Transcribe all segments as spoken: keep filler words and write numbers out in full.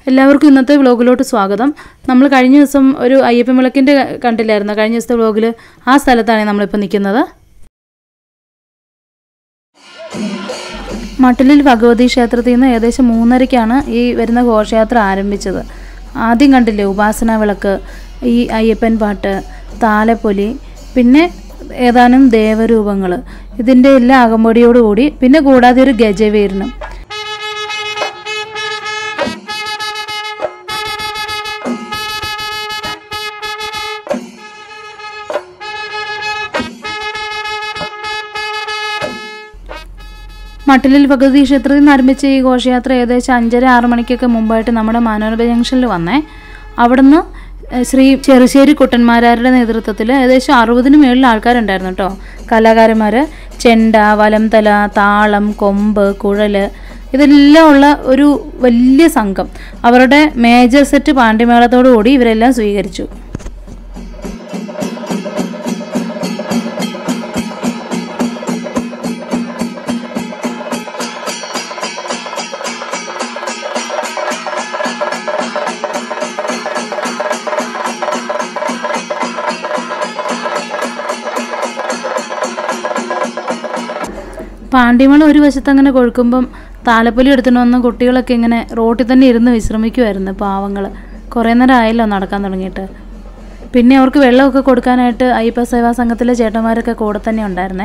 എല്ലാവർക്കും ഇന്നത്തെ വ്ലോഗിലോട്ട് സ്വാഗതം. നമ്മൾ കഴിഞ്ഞ ദിവസം ഒരു അയ്യപ്പൻ വിളക്കിൻ്റെ കണ്ടില്ലായിരുന്നു. കഴിഞ്ഞ ദിവസത്തെ വ്ലോഗിൽ ആ സ്ഥലത്താണ് നമ്മളിപ്പോൾ നിൽക്കുന്നത്. മട്ടിലിൽ ഭഗവതി ക്ഷേത്രത്തിൽ നിന്ന് ഏകദേശം മൂന്നരയ്ക്കാണ് ഈ വരുന്ന ഘോഷയാത്ര ആരംഭിച്ചത്. ആദ്യം കണ്ടില്ലേ ഉപാസന വിളക്ക്, ഈ അയ്യപ്പൻ പാട്ട്, താലപ്പൊലി, പിന്നെ ഏതാനും ദേവരൂപങ്ങൾ, ഇതിൻ്റെ എല്ലാ അകമ്പടിയോടുകൂടി, പിന്നെ കൂടാതെ ഒരു ഗജവീരനും. മട്ടിലിൽ ഭഗവതി ക്ഷേത്രത്തിൽ നിന്ന് ആരംഭിച്ച ഈ ഘോഷയാത്ര ഏകദേശം അഞ്ചര ആറ് മണിക്കൊക്കെ മുമ്പായിട്ട് നമ്മുടെ മാനോരമ ജംഗ്ഷനിൽ വന്നേ. അവിടുന്ന് ശ്രീ ചെറുശ്ശേരി കുട്ടന്മാരാരുടെ നേതൃത്വത്തിൽ ഏകദേശം അറുപതിന് മേളിൽ ആൾക്കാരുണ്ടായിരുന്നു കേട്ടോ. കലാകാരന്മാർ ചെണ്ട, വലംതല, താളം, കൊമ്പ്, കുഴൽ, ഇതെല്ലാം ഉള്ള ഒരു വലിയ സംഘം. അവരുടെ മേജർ സെറ്റ് പാണ്ഡ്യമേളത്തോടു കൂടി ഇവരെല്ലാം സ്വീകരിച്ചു. പാണ്ഡ്യമേളം ഒരു വശത്ത് അങ്ങനെ കൊഴുക്കുമ്പം താലപ്പൊലി എടുത്തുകൊണ്ട് വന്ന കുട്ടികളൊക്കെ ഇങ്ങനെ റോട്ടിൽ തന്നെ ഇരുന്ന് വിശ്രമിക്കുമായിരുന്നു. പാവങ്ങൾ കുറേ നേരം ആയല്ലോ നടക്കാൻ തുടങ്ങിയിട്ട്. പിന്നെ അവർക്ക് വെള്ളമൊക്കെ കൊടുക്കാനായിട്ട് അയ്യപ്പ സേവാ സംഘത്തിലെ ചേട്ടന്മാരൊക്കെ കൂടെ തന്നെ ഉണ്ടായിരുന്നേ.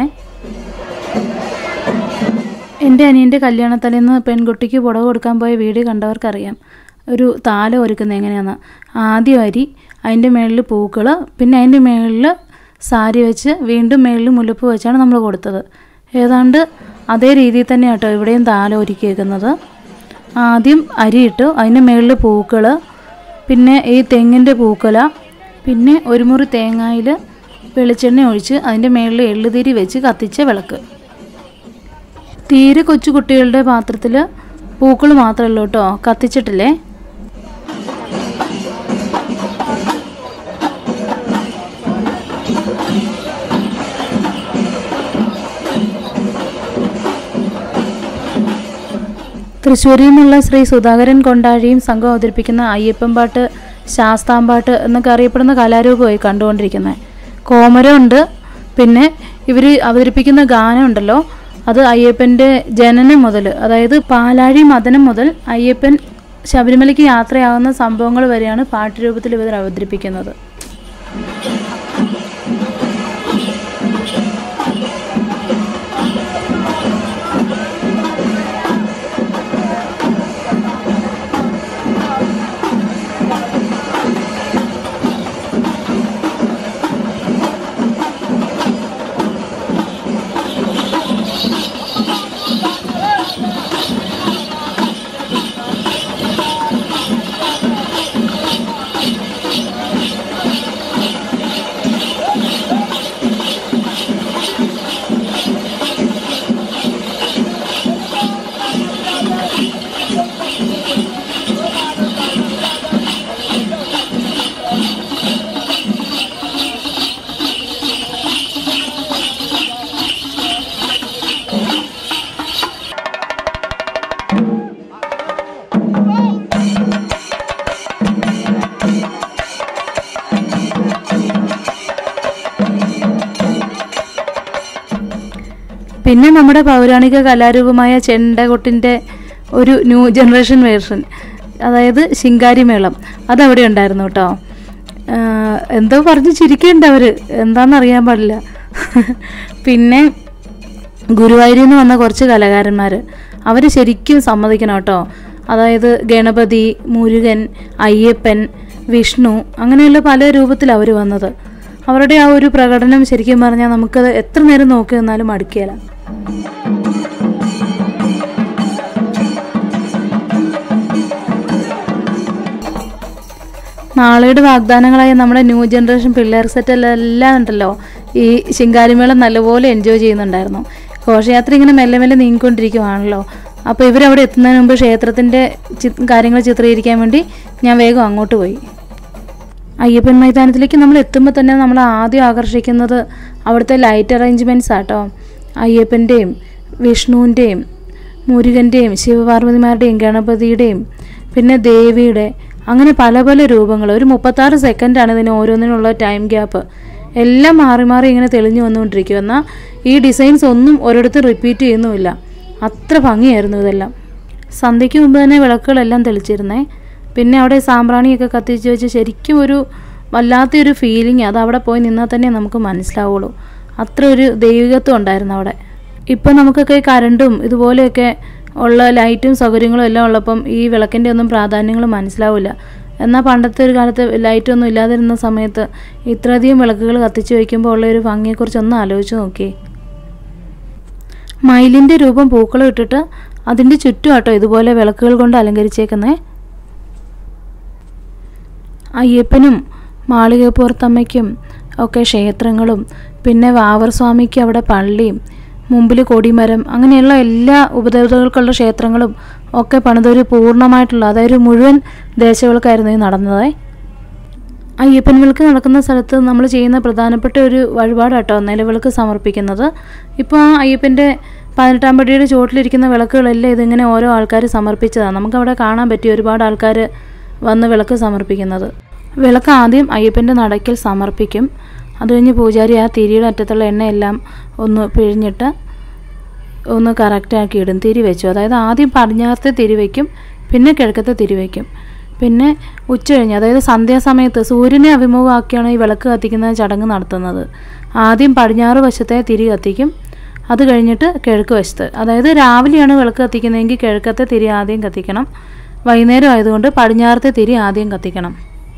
എൻ്റെ അനിയൻ്റെ കല്യാണത്തലേന്ന് പെൺകുട്ടിക്ക് പുടവ കൊടുക്കാൻ പോയ വീഡിയോ കണ്ടവർക്കറിയാം ഒരു താലം ഒരുക്കുന്നത് എങ്ങനെയാണെന്ന്. ആദ്യം അരി, അതിൻ്റെ മുകളിൽ പൂക്കൾ, പിന്നെ അതിൻ്റെ മുകളിൽ സാരി വെച്ച് വീണ്ടും മുകളിൽ മുല്ലപ്പൂ വെച്ചാണ് നമ്മൾ കൊടുത്തത്. ഏതാണ്ട് അതേ രീതിയിൽ തന്നെ കേട്ടോ ഇവിടെയും താലം ഒരുക്കിയേക്കുന്നത്. ആദ്യം അരിയിട്ടു, അതിൻ്റെ മുകളിൽ പൂക്കൾ, പിന്നെ ഈ തെങ്ങിൻ്റെ പൂക്കല, പിന്നെ ഒരു മുറി തേങ്ങയിൽ വെളിച്ചെണ്ണ ഒഴിച്ച് അതിൻ്റെ മുകളിൽ എള്ളുതിരി വെച്ച് കത്തിച്ച വിളക്ക്. തീരെ കൊച്ചു കുട്ടികളുടെ പാത്രത്തിൽ പൂക്കൾ മാത്രമേ ഉള്ളൂ കേട്ടോ, കത്തിച്ചിട്ടില്ലേ. തൃശ്ശൂരിൽ നിന്നുള്ള ശ്രീ സുധാകരൻ കൊണ്ടാഴിയും സംഘം അവതരിപ്പിക്കുന്ന അയ്യപ്പൻ പാട്ട്, ശാസ്താംപാട്ട് എന്നൊക്കെ അറിയപ്പെടുന്ന കലാരൂപമായി കണ്ടുകൊണ്ടിരിക്കുന്നത്. കോമരമുണ്ട്, പിന്നെ ഇവർ അവതരിപ്പിക്കുന്ന ഗാനമുണ്ടല്ലോ, അത് അയ്യപ്പൻ്റെ ജനനം മുതൽ, അതായത് പാലാഴി മദനം മുതൽ അയ്യപ്പൻ ശബരിമലയ്ക്ക് യാത്രയാകുന്ന സംഭവങ്ങൾ വരെയാണ് പാട്ടുരൂപത്തിൽ ഇവർ അവതരിപ്പിക്കുന്നത്. പിന്നെ നമ്മുടെ പൗരാണിക കലാരൂപമായ ചെണ്ടകൊട്ടിൻ്റെ ഒരു ന്യൂ ജനറേഷൻ വേർഷൻ, അതായത് ശിങ്കാരിമേളം, അതവിടെ ഉണ്ടായിരുന്നു കേട്ടോ. എന്തോ പറഞ്ഞ് ചിരിക്കേണ്ട അവർ, എന്താണെന്നറിയാൻ പാടില്ല. പിന്നെ ഗുരുവായൂരിൽ നിന്ന് വന്ന കുറച്ച് കലാകാരന്മാർ, അവർ ശരിക്കും സമ്മതിക്കണം കേട്ടോ. അതായത് ഗണപതി, മുരുകൻ, അയ്യപ്പൻ, വിഷ്ണു, അങ്ങനെയുള്ള പല രൂപത്തിലാണ് അവർ വന്നത്. അവരുടെ ആ ഒരു പ്രകടനം ശരിക്കും പറഞ്ഞാൽ നമുക്കത് എത്ര നേരം നോക്കി നിന്നാലും മടുക്കുകയില്ല. നാളെയുടെ വാഗ്ദാനങ്ങളായ നമ്മുടെ ന്യൂ ജനറേഷൻ പിള്ളേർ സെറ്റെല്ലാം ഉണ്ടല്ലോ, ഈ ശിങ്കാരിമേളം നല്ലപോലെ എൻജോയ് ചെയ്യുന്നുണ്ടായിരുന്നു. ഘോഷയാത്ര ഇങ്ങനെ മെല്ലെ മെല്ലെ നീങ്ങിക്കൊണ്ടിരിക്കുവാണല്ലോ. അപ്പോൾ ഇവരവിടെ എത്തുന്നതിന് മുമ്പ് ക്ഷേത്രത്തിൻ്റെ കാര്യങ്ങൾ ചിത്രീകരിക്കാൻ വേണ്ടി ഞാൻ വേഗം അങ്ങോട്ട് പോയി. അയ്യപ്പൻ മൈതാനത്തിലേക്ക് നമ്മൾ എത്തുമ്പോൾ തന്നെ നമ്മൾ ആദ്യം ആകർഷിക്കുന്നത് അവിടുത്തെ ലൈറ്റ് അറേഞ്ച്മെൻറ്റ്സ് ആട്ടോ. അയ്യപ്പൻ്റെയും വിഷ്ണുവിൻ്റെയും മുരുകൻ്റെയും ശിവപാർവതിമാരുടെയും ഗണപതിയുടെയും പിന്നെ ദേവിയുടെ, അങ്ങനെ പല പല രൂപങ്ങൾ. ഒരു മുപ്പത്താറ് സെക്കൻഡാണ് ഇതിന് ഓരോന്നിനുള്ള ടൈം ഗ്യാപ്പ്. എല്ലാം മാറി മാറി ഇങ്ങനെ തെളിഞ്ഞു വന്നുകൊണ്ടിരിക്കും. എന്നാൽ ഈ ഡിസൈൻസ് ഒന്നും ഒരിടത്ത് റിപ്പീറ്റ് ചെയ്യുന്നുമില്ല. അത്ര ഭംഗിയായിരുന്നു ഇതെല്ലാം. സന്ധ്യയ്ക്ക് മുമ്പ് തന്നെ വിളക്കുകളെല്ലാം തെളിച്ചിരുന്നേ. പിന്നെ അവിടെ സാമ്പ്രാണിയൊക്കെ കത്തിച്ച് വെച്ച് ശരിക്കും ഒരു വല്ലാത്തൊരു ഫീലിംഗ്. അത് അവിടെ പോയി നിന്നാൽ തന്നെ നമുക്ക് മനസ്സിലാവുള്ളൂ. അത്ര ഒരു ദൈവികത്വം ഉണ്ടായിരുന്നു അവിടെ. ഇപ്പം നമുക്കൊക്കെ കറണ്ടും ഇതുപോലെയൊക്കെ ഉള്ള ലൈറ്റും സൗകര്യങ്ങളും എല്ലാം ഉള്ളപ്പം ഈ വിളക്കിൻ്റെ ഒന്നും പ്രാധാന്യങ്ങൾ മനസ്സിലാവില്ല. എന്നാൽ പണ്ടത്തെ ഒരു കാലത്ത് ലൈറ്റൊന്നും ഇല്ലാതിരുന്ന സമയത്ത് ഇത്രയധികം വിളക്കുകൾ കത്തിച്ച് വയ്ക്കുമ്പോൾ ഉള്ള ഒരു ഭംഗിയെക്കുറിച്ചൊന്ന് ആലോചിച്ച് നോക്കി. മയിലിൻ്റെ രൂപം പൂക്കളം ഇട്ടിട്ട് അതിൻ്റെ ചുറ്റും ആട്ടോ ഇതുപോലെ വിളക്കുകൾ കൊണ്ട് അലങ്കരിച്ചേക്കുന്നേ. അയ്യപ്പനും മാളികപ്പുറത്തമ്മയ്ക്കും ഒക്കെ ക്ഷേത്രങ്ങളും പിന്നെ വാവർ സ്വാമിക്ക് അവിടെ പള്ളിയും മുമ്പിൽ കൊടിമരം, അങ്ങനെയുള്ള എല്ലാ ഉപദേവതകൾക്കുള്ള ക്ഷേത്രങ്ങളും ഒക്കെ പണിതൊരു പൂർണ്ണമായിട്ടുള്ള, അതായത് മുഴുവൻ ദേശവിളക്കായിരുന്നു ഈ നടന്നത്. അയ്യപ്പൻ വിളക്ക് നടക്കുന്ന സ്ഥലത്ത് നമ്മൾ ചെയ്യുന്ന പ്രധാനപ്പെട്ട ഒരു വഴിപാടാട്ടോ നിലവിളക്ക് സമർപ്പിക്കുന്നത്. ഇപ്പോൾ ആ അയ്യപ്പൻ്റെ പതിനെട്ടാം പടിയുടെ ചുവട്ടിലിരിക്കുന്ന വിളക്കുകളെല്ലാം ഇതിങ്ങനെ ഓരോ ആൾക്കാർ സമർപ്പിച്ചതാണ്. നമുക്കവിടെ കാണാൻ പറ്റി ഒരുപാട് ആൾക്കാർ വന്ന് വിളക്ക് സമർപ്പിക്കുന്നത്. വിളക്ക് ആദ്യം അയ്യപ്പൻ്റെ നടയ്ക്കൽ സമർപ്പിക്കും. അത് കഴിഞ്ഞ് പൂജാരി ആ തിരിയുടെ അറ്റത്തുള്ള എണ്ണയെല്ലാം ഒന്ന് പിഴിഞ്ഞിട്ട് ഒന്ന് കറക്റ്റാക്കി ഇടും. തിരി വെച്ചു, അതായത് ആദ്യം പടിഞ്ഞാറത്തെ തിരി വയ്ക്കും, പിന്നെ കിഴക്കത്തെ തിരി വയ്ക്കും. പിന്നെ ഉച്ച കഴിഞ്ഞ്, അതായത് സന്ധ്യാസമയത്ത് സൂര്യനെ അഭിമുഖമാക്കിയാണ് ഈ വിളക്ക് കത്തിക്കുന്ന ചടങ്ങ് നടത്തുന്നത്. ആദ്യം പടിഞ്ഞാറ് വശത്തെ തിരി കത്തിക്കും, അത് കഴിഞ്ഞിട്ട് കിഴക്ക് വശത്ത്. അതായത് രാവിലെയാണ് വിളക്ക് കത്തിക്കുന്നതെങ്കിൽ കിഴക്കത്തെ തിരി ആദ്യം കത്തിക്കണം. വൈകുന്നേരം ആയതുകൊണ്ട് പടിഞ്ഞാറത്തെ തിരി ആദ്യം കത്തിക്കണം.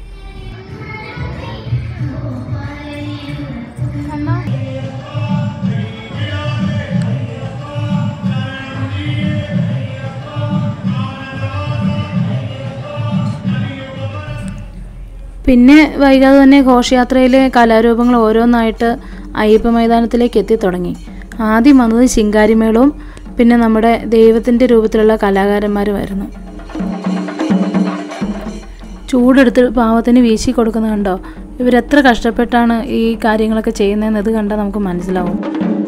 പിന്നെ വൈകാതെ തന്നെ ഘോഷയാത്രയിലെ കലാരൂപങ്ങൾ ഓരോന്നായിട്ട് അയ്യപ്പ മൈതാനത്തിലേക്ക് എത്തിത്തുടങ്ങി. ആദ്യം വന്നത് ശിങ്കാരിമേളവും പിന്നെ നമ്മുടെ ദൈവത്തിൻ്റെ രൂപത്തിലുള്ള കലാകാരന്മാരുമായിരുന്നു. ചൂടെടുത്ത് പാവത്തിന് വീശി കൊടുക്കുന്നത് കണ്ടോ? ഇവരെത്ര കഷ്ടപ്പെട്ടാണ് ഈ കാര്യങ്ങളൊക്കെ ചെയ്യുന്നതെന്ന് ഇത് കണ്ടാൽ നമുക്ക് മനസ്സിലാവും.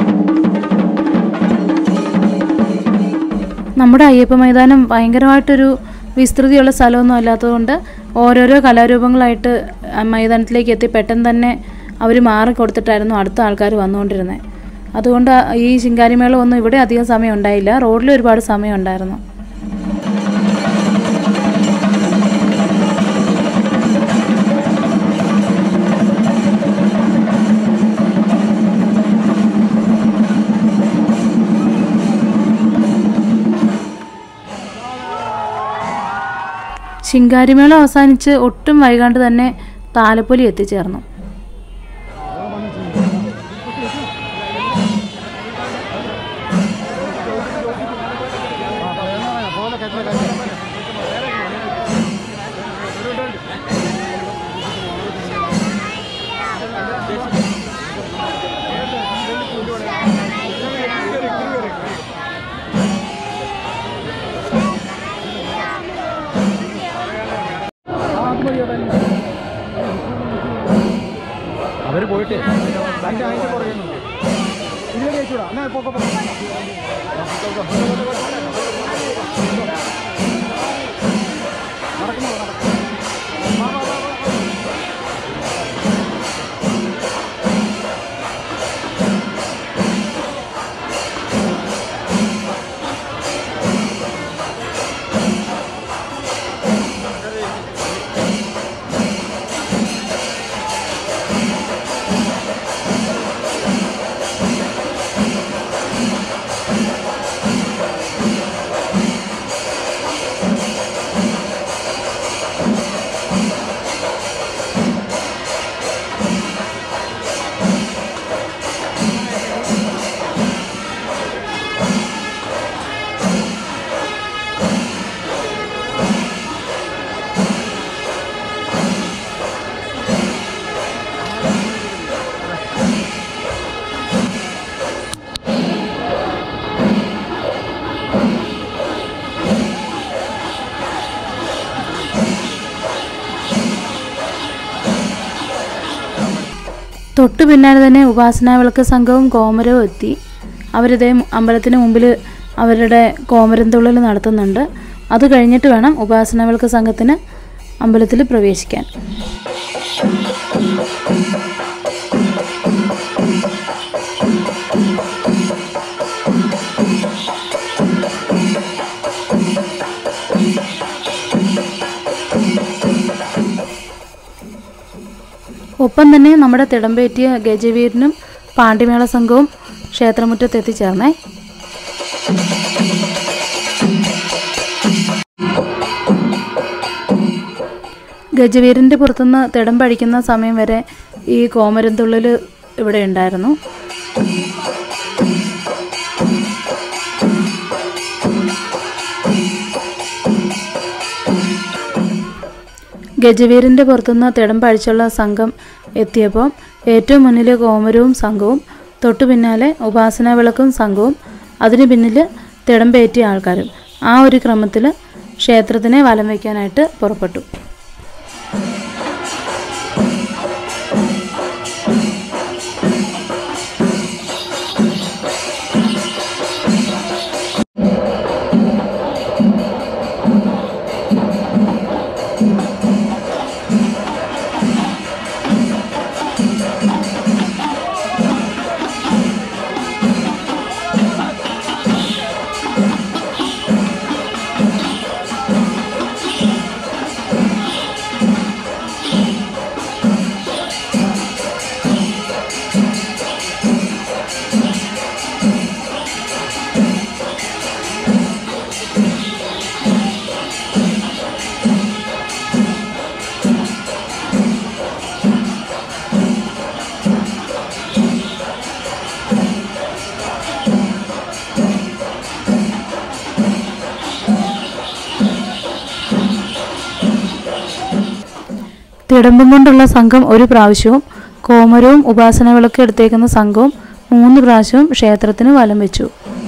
നമ്മുടെ അയ്യപ്പ മൈതാനം ഭയങ്കരമായിട്ടൊരു വിസ്തൃതിയുള്ള സ്ഥലമൊന്നും അല്ലാത്തതുകൊണ്ട് ഓരോരോ കലാരൂപങ്ങളായിട്ട് മൈതാനത്തിലേക്ക് എത്തി പെട്ടെന്ന് തന്നെ അവർ മാറി കൊടുത്തിട്ടായിരുന്നു അടുത്ത ആൾക്കാർ വന്നുകൊണ്ടിരുന്നത്. അതുകൊണ്ട് ഈ ശിങ്കാരിമേള ഒന്നും ഇവിടെ അധികം സമയം ഉണ്ടായില്ല, റോഡിൽ ഒരുപാട് സമയം ഉണ്ടായിരുന്നു. ശിങ്കാരിമേള അവസാനിച്ച് ഒട്ടും വൈകാണ്ട് തന്നെ താലപ്പൊലി എത്തിച്ചേർന്നു. അവർ പോയിട്ട് അതിൻ്റെ അതിൻ്റെ പറയുന്നുണ്ട് ഇതിലേക്ക് അയച്ചുകൂടാ എന്നാൽ ഇപ്പോൾ നടക്കുന്നു തൊട്ടു പിന്നാലെ തന്നെ ഉപാസനാ വിളക്ക് സംഘവും കോമരവും എത്തി. അവരിതേ അമ്പലത്തിന് മുമ്പിൽ അവരുടെ കോമരം തുള്ളൽ നടത്തുന്നുണ്ട്. അത് കഴിഞ്ഞിട്ട് വേണം ഉപാസന വിളക്ക് സംഘത്തിന് അമ്പലത്തിൽ പ്രവേശിക്കാൻ. ഒപ്പം തന്നെ നമ്മുടെ തിടമ്പേറ്റിയ ഗജവീരനും പാണ്ടിമേള സംഘവും ക്ഷേത്രമുറ്റത്ത് എത്തിച്ചേർന്നേ. ഗജവീരൻ്റെ പുറത്തുനിന്ന് തിടമ്പഴിക്കുന്ന സമയം വരെ ഈ കോമരംതുള്ളൽ ഇവിടെ ഉണ്ടായിരുന്നു. ഗജവീരൻ്റെ പുറത്തുനിന്ന് തിടമ്പഴിച്ചുള്ള സംഘം എത്തിയപ്പോൾ ഏറ്റവും മുന്നിൽ കോമരവും സംഘവും, തൊട്ടു പിന്നാലെ ഉപാസന വിളക്കും സംഘവും, അതിന് പിന്നിൽ തിടമ്പേറ്റിയ ആൾക്കാരും ആ ഒരു ക്രമത്തിൽ ക്ഷേത്രത്തിനെ വലം വയ്ക്കാനായിട്ട് പുറപ്പെട്ടു. തിടമ്പും കൊണ്ടുള്ള സംഘം ഒരു പ്രാവശ്യവും കോമരവും ഉപാസന വിളക്ക് എടുത്തേക്കുന്ന സംഘവും മൂന്ന് പ്രാവശ്യവും ക്ഷേത്രത്തിന് വലം വെച്ചു.